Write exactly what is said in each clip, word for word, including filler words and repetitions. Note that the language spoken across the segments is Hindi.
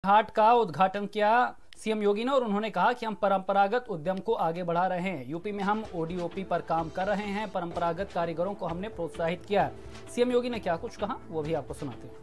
हाट का उद्घाटन किया सीएम योगी ने और उन्होंने कहा कि हम परंपरागत उद्यम को आगे बढ़ा रहे हैं। यूपी में हम ओडीओपी पर काम कर रहे हैं, परंपरागत कारीगरों को हमने प्रोत्साहित किया। सीएम योगी ने क्या कुछ कहा वो भी आपको सुनाते हैं।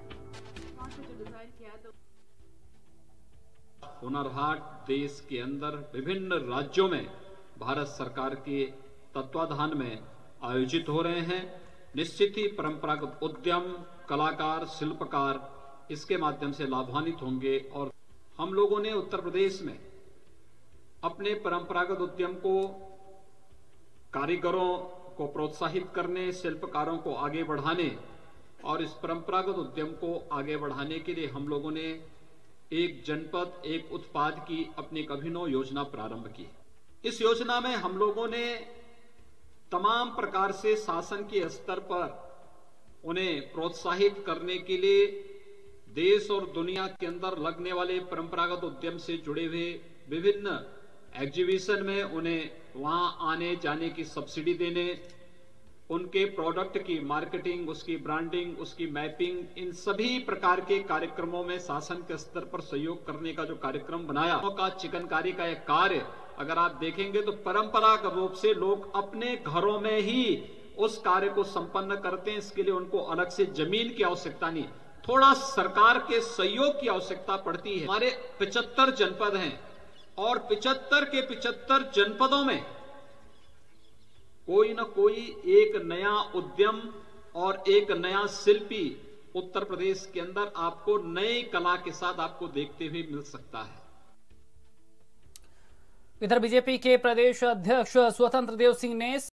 हुनर हाट देश के अंदर विभिन्न राज्यों में भारत सरकार के तत्वाधान में आयोजित हो रहे हैं। निश्चित ही परंपरागत उद्यम, कलाकार, शिल्पकार इसके माध्यम से लाभान्वित होंगे और हम लोगों ने उत्तर प्रदेश में अपने परंपरागत उद्यम को, कारीगरों को प्रोत्साहित करने, शिल्पकारों को आगे बढ़ाने और इस परंपरागत उद्यम को आगे बढ़ाने के लिए हम लोगों ने एक जनपद एक उत्पाद की अपनी एक अभिनव योजना प्रारंभ की। इस योजना में हम लोगों ने तमाम प्रकार से शासन के स्तर पर उन्हें प्रोत्साहित करने के लिए देश और दुनिया के अंदर लगने वाले परंपरागत उद्यम से जुड़े हुए विभिन्न एग्जीबिशन में उन्हें वहां आने जाने की सब्सिडी देने, उनके प्रोडक्ट की मार्केटिंग, उसकी ब्रांडिंग, उसकी मैपिंग, इन सभी प्रकार के कार्यक्रमों में शासन के स्तर पर सहयोग करने का जो कार्यक्रम बनाया का चिकनकारी का एक कार्य अगर आप देखेंगे तो परंपरागत रूप से लोग अपने घरों में ही उस कार्य को संपन्न करते हैं। इसके लिए उनको अलग से जमीन की आवश्यकता नहीं, थोड़ा सरकार के सहयोग की आवश्यकता पड़ती है। हमारे पचहत्तर जनपद हैं और पचहत्तर के पचहत्तर जनपदों में कोई न कोई एक नया उद्यम और एक नया शिल्पी उत्तर प्रदेश के अंदर आपको नई कला के साथ आपको देखते हुए मिल सकता है। इधर बीजेपी के प्रदेश अध्यक्ष स्वतंत्र देव सिंह ने